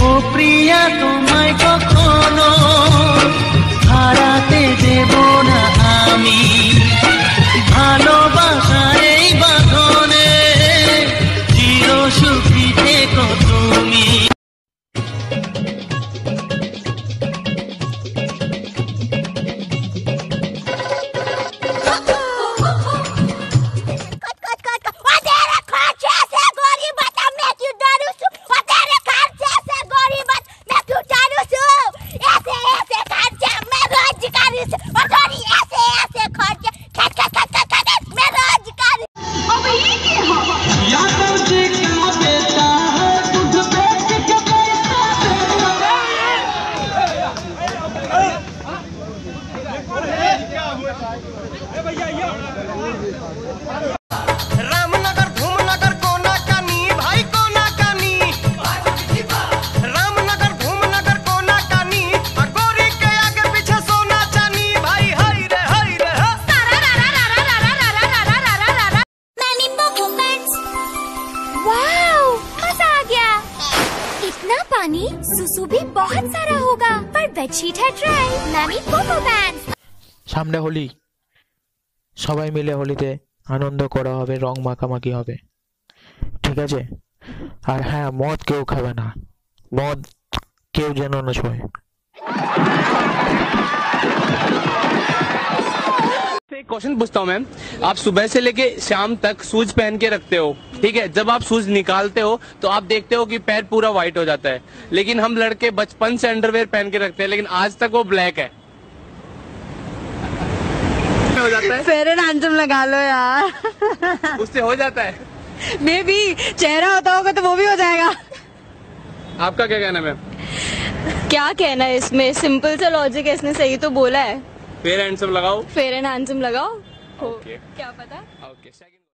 ও প্রিয়া তোমায় কখনো হারাতে দেব না আমি, ভালোবাসার এই বাঁধনে চির সুখী থেকো তুমি। रामनगर धूमनगर कोना कानी भाई कोना कानी, रामनगर धूमनगर कोना कानी, गोरी के आगे पीछे सोना चानी भाई हाय रे मैनी पोको पैंट्स, वाओ मजा आ गया। इतना पानी सुसु भी बहुत सारा होगा, पर बेडशीट है ड्राई। Many Poco pants. সামনে হোলি, সবাই মিলে হোলিতে আনন্দ করা হবে, রং মাখামাখি হবে, ঠিক আছে? আর হ্যাঁ, মদ কেউ খাবে না, মদ কেউ যেন না ছোঁয়। एक क्वेश्चन पूछता हूँ मैम, आप सुबह से लेके शाम तक शूज पहन के रखते हो, ठीक है? जब आप शूज निकालते हो तो आप देखते हो कि पैर पूरा व्हाइट हो जाता है, लेकिन हम लड़के बचपन से अंडरवेयर पहन के रखते हैं, लेकिन आज तक वो ब्लैक है। हो जाता है, फेयर एंड हैंडसम लगा लो यार। उससे हो जाता है। मे बी चेहरा होता होगा तो वो भी हो जाएगा। आपका क्या कहना है मैम? क्या कहना है इसमें, सिंपल सा लॉजिक है, इसने सही तो बोला है। फेयर हैंडसम लगाओ, फेयर एंड हैंडसम लगाओ। ओके, क्या पता। ओके।